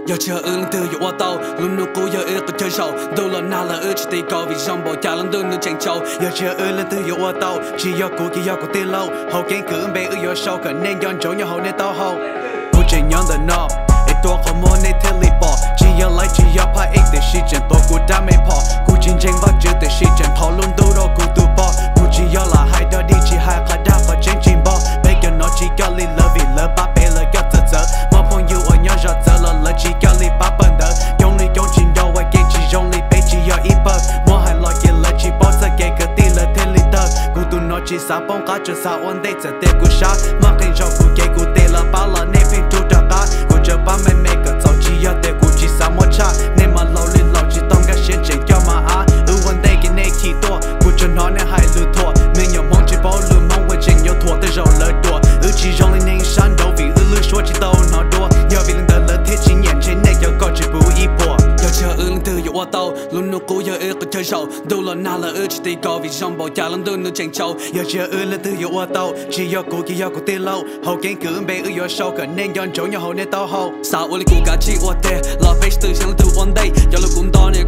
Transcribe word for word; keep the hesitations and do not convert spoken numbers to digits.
giờ chờ ư từ giờ qua tàu luôn nụ cố giờ ư có chơi sầu đâu là nào là ư chỉ tay cầu vì dòng bỏ trả lần đơn nữa tranh châu giờ chờ ư lên từ giờ qua tàu chỉ giờ cố chỉ giờ có tiền lâu hậu kén cứ bé ư giờ sau cả nên dọn chỗ nhà hậu nên tao hậu cố chỉ nhon the knob ítตัวขโมยในเทลีปอchỉ giờ lại chỉ giờ phải ítแต่ชีจันตัวกูđãไม่พอกูจริงจังว่าเจอแต่ชีจันทอลุ้นดูรอกูตัวปอกูchỉ giờ là hai đứa đi chỉ haiขาดาพอเจงจิงบอไม่กันนอchỉก็ลีเลิฟอีเลิฟป้าเปเลยก็เธอเจอมาพงอยู่อันยอดเจอแล้วเลยchỉก็ลีป้าเปิดเด้อยงลียงจิงดาวไว้เก่งchỉยงลีไปchỉ giờอีเปิดมัวให้ลอยกินเลยchỉบอสเก่งก็ตีเลยเทลีเตอร์กูตัวนอchỉสาปงกาจะสาวันได้จะเตะกูช้ามาเก่งจอกูเก่งกูเตะละป้าละในเพลงทุกดากูจะป้าไม่เมกก็chỉ giờ đểกูchỉ sao mua cha nên mà lâu lên lâu chỉ tông cái chuyện chuyện cho mà á ừวันday cái này khi toกูจะnói nên hai lừa thua mình nhớ mong chỉ bao lừa mong với chuyện nhiều thua tới rồi lời đùa ừ chỉ trong lên nên san đâu vì ừ lừa số chỉ tao nó đùa giờ vì lần đầu lần thế chỉ nhận trên này giờ có chỉ bù ý bỏ giờ chờ ừ lần từ giờ qua tàu luôn nụ cố giờ ừ có chơi sầu đâu là nào là ừ chỉ tay cầu vì dòng bỏ trả lần đơn nữa tranh châu giờ chờ ừ lần từ giờ qua tàu chỉ giờ cố chỉ giờ có tiền lâu hậu kén cứ bé ừ giờ sau cả nên dọn chỗ nhà hậu nên tao hậu sao ừกูกะชีอวดเตะลาเฟชตื่นเช้าตื่นวันdayอย่าลูกกุมตอนเนี่ย